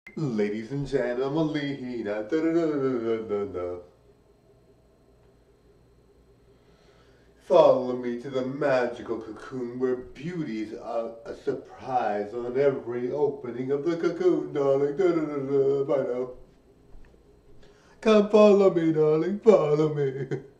Ladies and gentlemen, da, da, da, da, da, da. Follow me to the magical cocoon where beauties are a surprise on every opening of the cocoon, darling. Da, da, da, da, bye now. Come follow me, darling, follow me.